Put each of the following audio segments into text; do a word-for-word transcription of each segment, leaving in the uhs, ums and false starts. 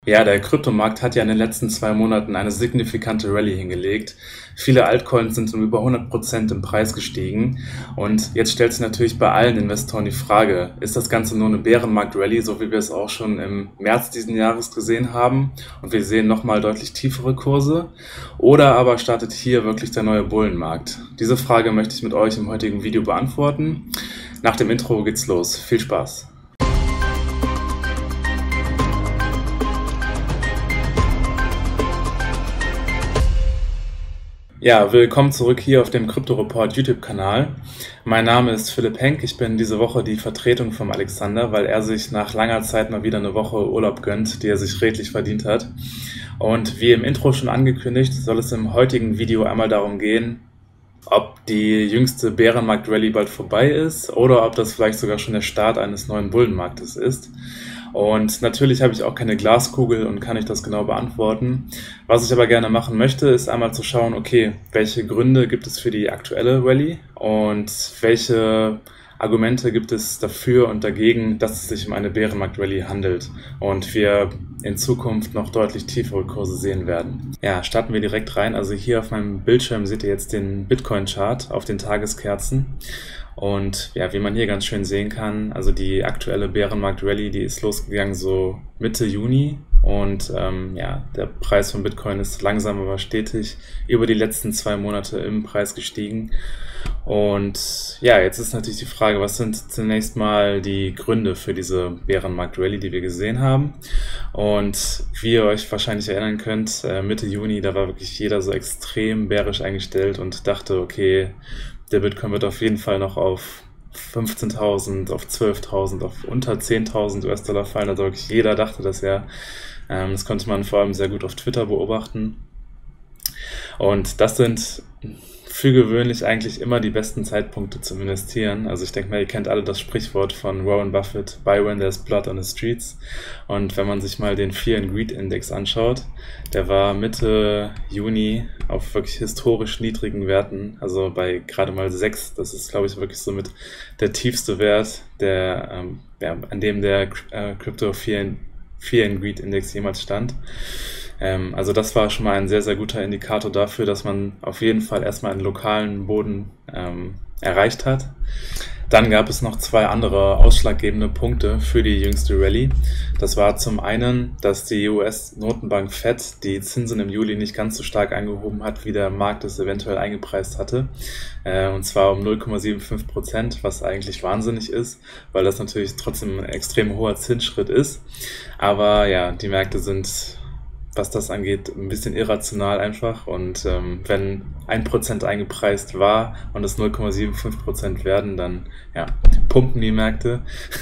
Ja, der Kryptomarkt hat ja in den letzten zwei Monaten eine signifikante Rallye hingelegt. Viele Altcoins sind um über hundert Prozent im Preis gestiegen. Und jetzt stellt sich natürlich bei allen Investoren die Frage, ist das Ganze nur eine Bärenmarkt-Rallye, so wie wir es auch schon im März diesen Jahres gesehen haben? Und wir sehen nochmal deutlich tiefere Kurse. Oder aber startet hier wirklich der neue Bullenmarkt? Diese Frage möchte ich mit euch im heutigen Video beantworten. Nach dem Intro geht's los. Viel Spaß! Ja, willkommen zurück hier auf dem Crypto Report YouTube-Kanal. Mein Name ist Philipp Henk, ich bin diese Woche die Vertretung vom Alexander, weil er sich nach langer Zeit mal wieder eine Woche Urlaub gönnt, die er sich redlich verdient hat. Und wie im Intro schon angekündigt, soll es im heutigen Video einmal darum gehen, ob die jüngste Bärenmarkt-Rallye bald vorbei ist oder ob das vielleicht sogar schon der Start eines neuen Bullenmarktes ist. Und natürlich habe ich auch keine Glaskugel und kann nicht das genau beantworten. Was ich aber gerne machen möchte, ist einmal zu schauen, okay, welche Gründe gibt es für die aktuelle Rallye und welche Argumente gibt es dafür und dagegen, dass es sich um eine Bärenmarkt-Rallye handelt und wir in Zukunft noch deutlich tiefere Kurse sehen werden. Ja, starten wir direkt rein. Also hier auf meinem Bildschirm seht ihr jetzt den Bitcoin-Chart auf den Tageskerzen. Und ja, wie man hier ganz schön sehen kann, also die aktuelle Bärenmarkt-Rallye, die ist losgegangen so Mitte Juni und ähm, ja, der Preis von Bitcoin ist langsam aber stetig über die letzten zwei Monate im Preis gestiegen. Und ja, jetzt ist natürlich die Frage, was sind zunächst mal die Gründe für diese Bärenmarkt-Rallye, die wir gesehen haben? Und wie ihr euch wahrscheinlich erinnern könnt, äh, Mitte Juni, da war wirklich jeder so extrem bärisch eingestellt und dachte, okay, der Bitcoin wird auf jeden Fall noch auf fünfzehntausend, auf zwölftausend, auf unter zehntausend U S-Dollar fallen. Also wirklich jeder dachte das ja. Ähm, das konnte man vor allem sehr gut auf Twitter beobachten. Und das sind für gewöhnlich eigentlich immer die besten Zeitpunkte zum Investieren. Also ich denke mal, ihr kennt alle das Sprichwort von Warren Buffett, buy when there's blood on the streets. Und wenn man sich mal den Fear and Greed Index anschaut, der war Mitte Juni auf wirklich historisch niedrigen Werten, also bei gerade mal sechs. Das ist, glaube ich, wirklich somit der tiefste Wert, der, ähm, ja, an dem der äh, Crypto Fear and, Fear and Greed Index jemals stand. Ähm, also das war schon mal ein sehr, sehr guter Indikator dafür, dass man auf jeden Fall erstmal einen lokalen Boden ähm, erreicht hat. Dann gab es noch zwei andere ausschlaggebende Punkte für die jüngste Rallye. Das war zum einen, dass die U S-Notenbank Fed die Zinsen im Juli nicht ganz so stark angehoben hat, wie der Markt es eventuell eingepreist hatte. Äh, und zwar um null Komma fünfundsiebzig Prozent, was eigentlich wahnsinnig ist, weil das natürlich trotzdem ein extrem hoher Zinsschritt ist. Aber ja, die Märkte sind, was das angeht, ein bisschen irrational einfach. Und ähm, wenn ein Prozent eingepreist war und es null Komma fünfundsiebzig Prozent werden, dann ja, pumpen die Märkte.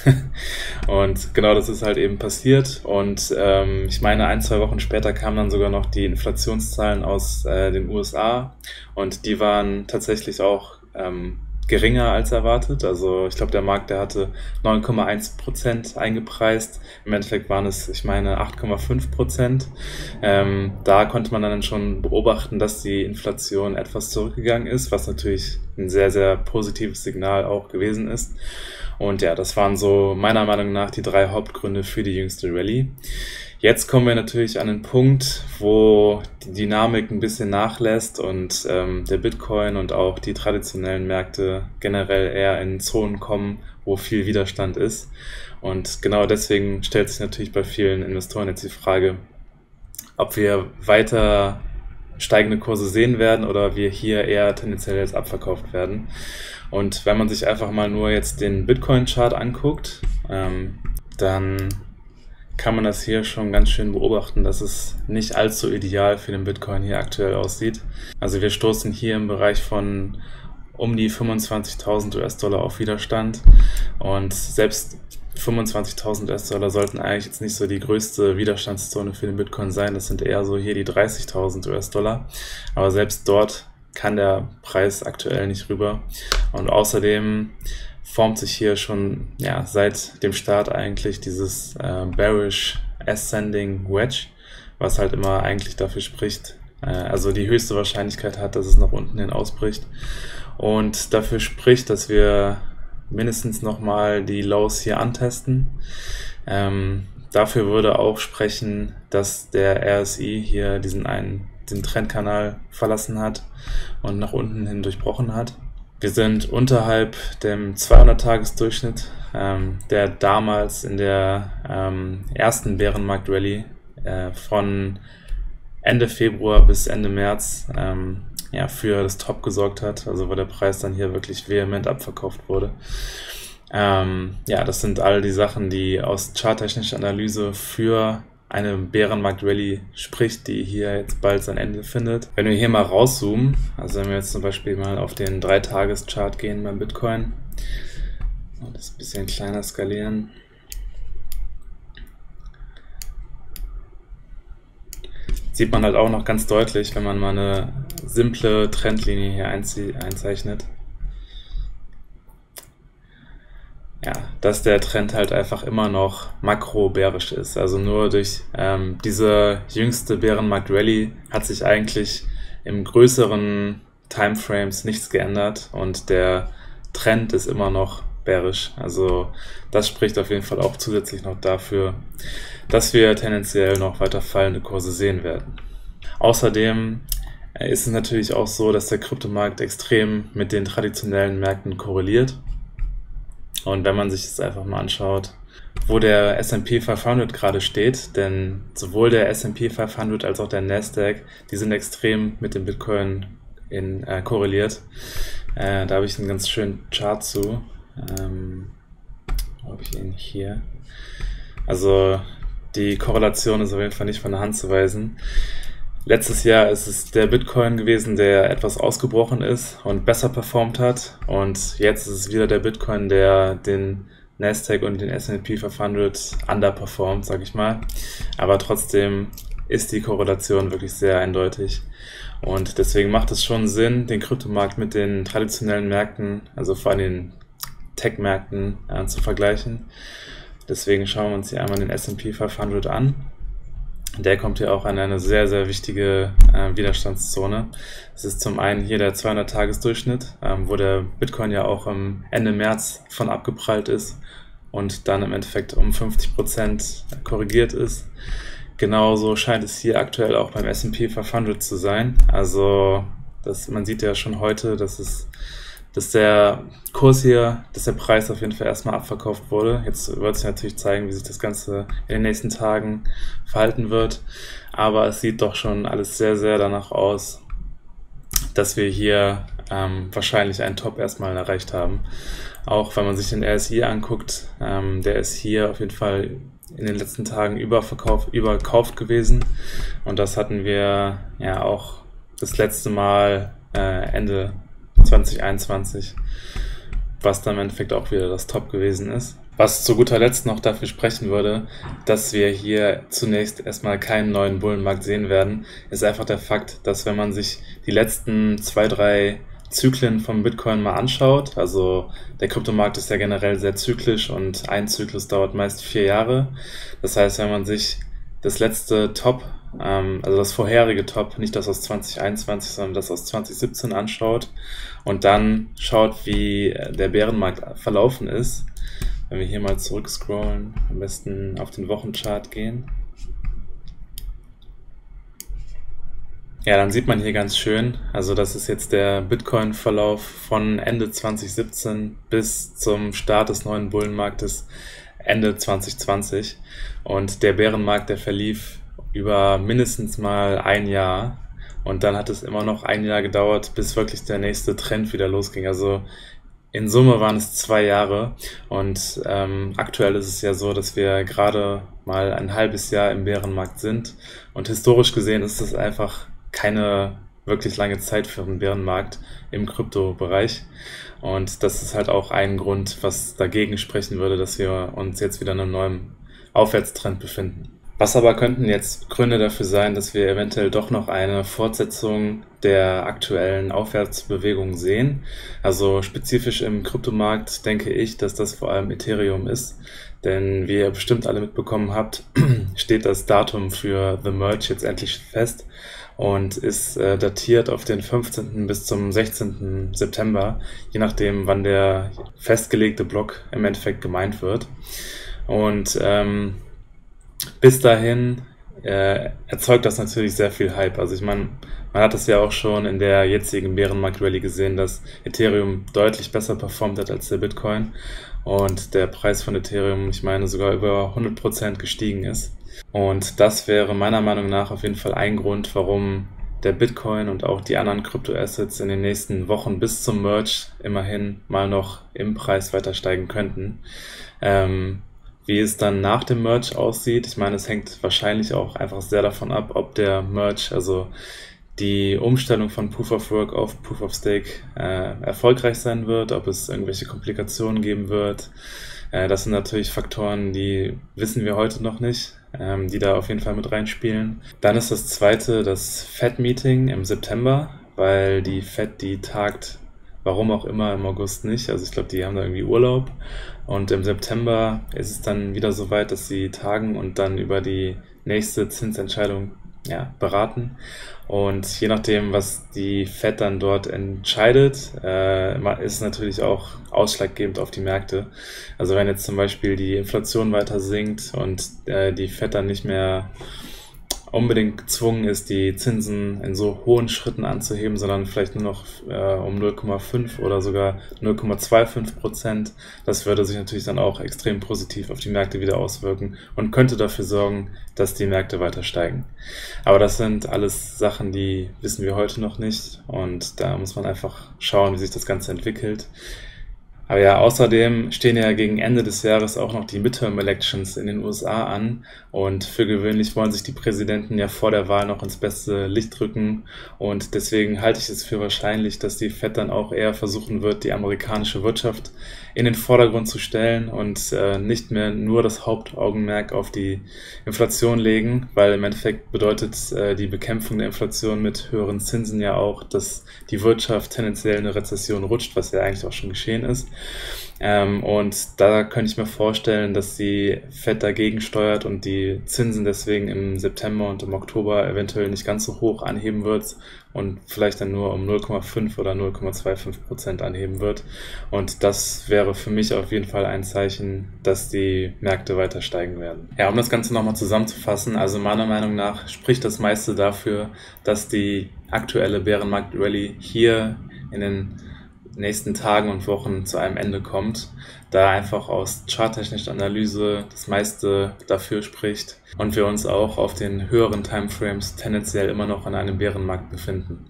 Und genau das ist halt eben passiert. Und ähm, ich meine, ein, zwei Wochen später kamen dann sogar noch die Inflationszahlen aus äh, den U S A. Und die waren tatsächlich auch ähm, geringer als erwartet. Also ich glaube, der Markt, der hatte neun Komma eins Prozent eingepreist. Im Endeffekt waren es, ich meine, acht Komma fünf Prozent. Ähm, da konnte man dann schon beobachten, dass die Inflation etwas zurückgegangen ist, was natürlich ein sehr, sehr positives Signal auch gewesen ist. Und ja, das waren so meiner Meinung nach die drei Hauptgründe für die jüngste Rallye. Jetzt kommen wir natürlich an einen Punkt, wo die Dynamik ein bisschen nachlässt und ähm, der Bitcoin und auch die traditionellen Märkte generell eher in Zonen kommen, wo viel Widerstand ist. Und genau deswegen stellt sich natürlich bei vielen Investoren jetzt die Frage, ob wir weiter steigende Kurse sehen werden oder wir hier eher tendenziell jetzt abverkauft werden. Und wenn man sich einfach mal nur jetzt den Bitcoin-Chart anguckt, ähm, dann kann man das hier schon ganz schön beobachten, dass es nicht allzu ideal für den Bitcoin hier aktuell aussieht. Also wir stoßen hier im Bereich von um die fünfundzwanzigtausend U S-Dollar auf Widerstand und selbst fünfundzwanzigtausend U S-Dollar sollten eigentlich jetzt nicht so die größte Widerstandszone für den Bitcoin sein. Das sind eher so hier die dreißigtausend U S-Dollar. Aber selbst dort kann der Preis aktuell nicht rüber. Und außerdem formt sich hier schon ja seit dem Start eigentlich dieses äh, bearish ascending wedge, was halt immer eigentlich dafür spricht, äh, also die höchste Wahrscheinlichkeit hat, dass es nach unten hin ausbricht und dafür spricht, dass wir mindestens nochmal die Lows hier antesten. Ähm, dafür würde auch sprechen, dass der R S I hier diesen einen, den Trendkanal verlassen hat und nach unten hin durchbrochen hat. Wir sind unterhalb dem zweihundert-Tages-Durchschnitt, ähm, der damals in der ähm, ersten Bärenmarkt-Rallye äh, von Ende Februar bis Ende März ähm, ja, für das Top gesorgt hat, also wo der Preis dann hier wirklich vehement abverkauft wurde. Ähm, ja, das sind all die Sachen, die aus charttechnischer Analyse für eine Bärenmarkt-Rallye spricht, die hier jetzt bald sein Ende findet. Wenn wir hier mal rauszoomen, also wenn wir jetzt zum Beispiel mal auf den drei Tages Chart gehen beim Bitcoin und das ein bisschen kleiner skalieren, sieht man halt auch noch ganz deutlich, wenn man mal eine simple Trendlinie hier einzeichnet, ja, dass der Trend halt einfach immer noch makro-bärisch ist. Also nur durch ähm, diese jüngste Bärenmarkt-Rallye hat sich eigentlich im größeren Timeframes nichts geändert und der Trend ist immer noch bärisch. Also das spricht auf jeden Fall auch zusätzlich noch dafür, dass wir tendenziell noch weiter fallende Kurse sehen werden. Außerdem ist es natürlich auch so, dass der Kryptomarkt extrem mit den traditionellen Märkten korreliert. Und wenn man sich das einfach mal anschaut, wo der S and P fünfhundert gerade steht, denn sowohl der S and P fünfhundert als auch der Nasdaq, die sind extrem mit dem Bitcoin in, äh, korreliert. Äh, da habe ich einen ganz schönen Chart zu. Ähm, wo habe ich ihn hier? Also die Korrelation ist auf jeden Fall nicht von der Hand zu weisen. Letztes Jahr ist es der Bitcoin gewesen, der etwas ausgebrochen ist und besser performt hat. Und jetzt ist es wieder der Bitcoin, der den Nasdaq und den S and P fünfhundert underperformt, sag ich mal. Aber trotzdem ist die Korrelation wirklich sehr eindeutig. Und deswegen macht es schon Sinn, den Kryptomarkt mit den traditionellen Märkten, also vor allem den Tech-Märkten, äh, zu vergleichen. Deswegen schauen wir uns hier einmal den S and P fünfhundert an. Der kommt hier auch an eine sehr, sehr wichtige äh, Widerstandszone. Es ist zum einen hier der zweihundert-Tages-Durchschnitt, ähm, wo der Bitcoin ja auch am Ende März von abgeprallt ist und dann im Endeffekt um fünfzig Prozent korrigiert ist. Genauso scheint es hier aktuell auch beim S and P fünfhundert zu sein. Also das, man sieht ja schon heute, dass es dass der Kurs hier, dass der Preis auf jeden Fall erstmal abverkauft wurde. Jetzt wird sich natürlich zeigen, wie sich das Ganze in den nächsten Tagen verhalten wird. Aber es sieht doch schon alles sehr, sehr danach aus, dass wir hier ähm, wahrscheinlich einen Top erstmal erreicht haben. Auch wenn man sich den R S I anguckt, ähm, der ist hier auf jeden Fall in den letzten Tagen überverkauft, überkauft gewesen. Und das hatten wir ja auch das letzte Mal äh, Ende zwanzig einundzwanzig, was dann im Endeffekt auch wieder das Top gewesen ist. Was zu guter Letzt noch dafür sprechen würde, dass wir hier zunächst erstmal keinen neuen Bullenmarkt sehen werden, ist einfach der Fakt, dass wenn man sich die letzten zwei, drei Zyklen vom Bitcoin mal anschaut, also der Kryptomarkt ist ja generell sehr zyklisch und ein Zyklus dauert meist vier Jahre. Das heißt, wenn man sich das letzte Top, ähm, also das vorherige Top, nicht das aus zwanzig einundzwanzig, sondern das aus zwanzig siebzehn anschaut und dann schaut, wie der Bärenmarkt verlaufen ist, wenn wir hier mal zurückscrollen, am besten auf den Wochenchart gehen. Ja, dann sieht man hier ganz schön, also das ist jetzt der Bitcoin-Verlauf von Ende zwanzig siebzehn bis zum Start des neuen Bullenmarktes Ende zwanzig zwanzig und der Bärenmarkt, der verlief über mindestens mal ein Jahr und dann hat es immer noch ein Jahr gedauert, bis wirklich der nächste Trend wieder losging. Also in Summe waren es zwei Jahre und ähm, aktuell ist es ja so, dass wir gerade mal ein halbes Jahr im Bärenmarkt sind und historisch gesehen ist es einfach keine wirklich lange Zeit für einen Bärenmarkt im Kryptobereich. Und das ist halt auch ein Grund, was dagegen sprechen würde, dass wir uns jetzt wieder in einem neuen Aufwärtstrend befinden. Was aber könnten jetzt Gründe dafür sein, dass wir eventuell doch noch eine Fortsetzung der aktuellen Aufwärtsbewegung sehen? Also spezifisch im Kryptomarkt denke ich, dass das vor allem Ethereum ist. Denn wie ihr bestimmt alle mitbekommen habt, steht das Datum für The Merge jetzt endlich fest und ist äh, datiert auf den fünfzehnten bis zum sechzehnten September, je nachdem, wann der festgelegte Block im Endeffekt gemeint wird. Und ähm, bis dahin äh, erzeugt das natürlich sehr viel Hype. Also ich meine, man hat das ja auch schon in der jetzigen Bärenmarkt-Rallye gesehen, dass Ethereum deutlich besser performt hat als der Bitcoin und der Preis von Ethereum, ich meine, sogar über hundert Prozent gestiegen ist. Und das wäre meiner Meinung nach auf jeden Fall ein Grund, warum der Bitcoin und auch die anderen Kryptoassets in den nächsten Wochen bis zum Merge immerhin mal noch im Preis weiter steigen könnten. Ähm, Wie es dann nach dem Merge aussieht, ich meine, es hängt wahrscheinlich auch einfach sehr davon ab, ob der Merge, also die Umstellung von Proof of Work auf Proof of Stake äh, erfolgreich sein wird, ob es irgendwelche Komplikationen geben wird. Äh, das sind natürlich Faktoren, die wissen wir heute noch nicht, ähm, die da auf jeden Fall mit reinspielen. Dann ist das zweite das Fed-Meeting im September, weil die Fed, die tagt warum auch immer im August nicht. Also ich glaube, die haben da irgendwie Urlaub. Und im September ist es dann wieder so weit, dass sie tagen und dann über die nächste Zinsentscheidung ja, beraten. Und je nachdem, was die Fed dann dort entscheidet, äh, ist natürlich auch ausschlaggebend auf die Märkte. Also wenn jetzt zum Beispiel die Inflation weiter sinkt und äh, die Fed dann nicht mehr unbedingt gezwungen ist, die Zinsen in so hohen Schritten anzuheben, sondern vielleicht nur noch äh, um null Komma fünf oder sogar null Komma fünfundzwanzig Prozent. Das würde sich natürlich dann auch extrem positiv auf die Märkte wieder auswirken und könnte dafür sorgen, dass die Märkte weiter steigen. Aber das sind alles Sachen, die wissen wir heute noch nicht und da muss man einfach schauen, wie sich das Ganze entwickelt. Aber ja, außerdem stehen ja gegen Ende des Jahres auch noch die Midterm-Elections in den U S A an und für gewöhnlich wollen sich die Präsidenten ja vor der Wahl noch ins beste Licht rücken und deswegen halte ich es für wahrscheinlich, dass die Fed dann auch eher versuchen wird, die amerikanische Wirtschaft in den Vordergrund zu stellen und äh, nicht mehr nur das Hauptaugenmerk auf die Inflation legen, weil im Endeffekt bedeutet äh, die Bekämpfung der Inflation mit höheren Zinsen ja auch, dass die Wirtschaft tendenziell in eine Rezession rutscht, was ja eigentlich auch schon geschehen ist. Ähm, und da könnte ich mir vorstellen, dass die Fed dagegen steuert und die Zinsen deswegen im September und im Oktober eventuell nicht ganz so hoch anheben wird und vielleicht dann nur um null Komma fünf oder null Komma fünfundzwanzig Prozent anheben wird. Und das wäre für mich auf jeden Fall ein Zeichen, dass die Märkte weiter steigen werden. Ja, um das Ganze nochmal zusammenzufassen, also meiner Meinung nach spricht das meiste dafür, dass die aktuelle Bärenmarkt-Rallye hier in den nächsten Tagen und Wochen zu einem Ende kommt, da einfach aus charttechnischer Analyse das meiste dafür spricht und wir uns auch auf den höheren Timeframes tendenziell immer noch an einem Bärenmarkt befinden.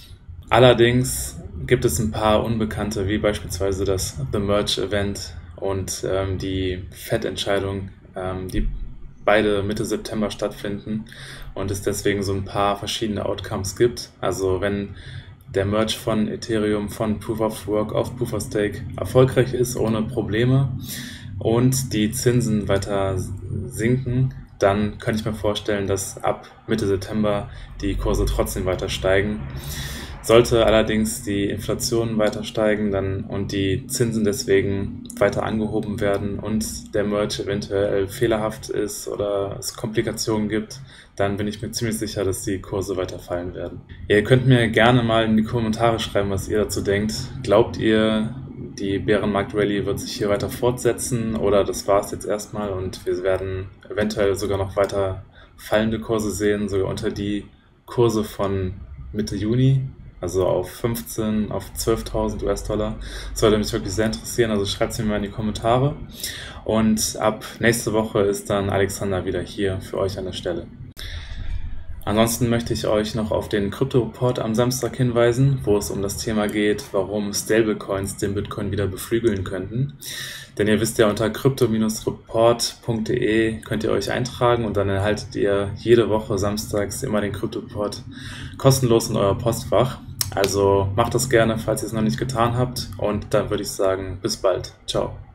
Allerdings gibt es ein paar Unbekannte, wie beispielsweise das The Merge Event und ähm, die Fed-Entscheidung, ähm, die beide Mitte September stattfinden und es deswegen so ein paar verschiedene Outcomes gibt. Also wenn der Merge von Ethereum von Proof of Work auf Proof of Stake erfolgreich ist, ohne Probleme und die Zinsen weiter sinken, dann könnte ich mir vorstellen, dass ab Mitte September die Kurse trotzdem weiter steigen. Sollte allerdings die Inflation weiter steigen dann und die Zinsen deswegen weiter angehoben werden und der Merge eventuell fehlerhaft ist oder es Komplikationen gibt, dann bin ich mir ziemlich sicher, dass die Kurse weiter fallen werden. Ihr könnt mir gerne mal in die Kommentare schreiben, was ihr dazu denkt. Glaubt ihr, die Bärenmarkt-Rallye wird sich hier weiter fortsetzen oder das war es jetzt erstmal und wir werden eventuell sogar noch weiter fallende Kurse sehen, sogar unter die Kurse von Mitte Juni? Also auf fünfzehn, auf zwölftausend U S-Dollar. Das würde mich wirklich sehr interessieren, also schreibt es mir mal in die Kommentare. Und ab nächste Woche ist dann Alexander wieder hier für euch an der Stelle. Ansonsten möchte ich euch noch auf den Krypto-Report am Samstag hinweisen, wo es um das Thema geht, warum Stablecoins den Bitcoin wieder beflügeln könnten. Denn ihr wisst ja, unter krypto Bindestrich report punkt de könnt ihr euch eintragen und dann erhaltet ihr jede Woche samstags immer den Krypto-Report kostenlos in euer Postfach. Also macht das gerne, falls ihr es noch nicht getan habt und dann würde ich sagen, bis bald. Ciao.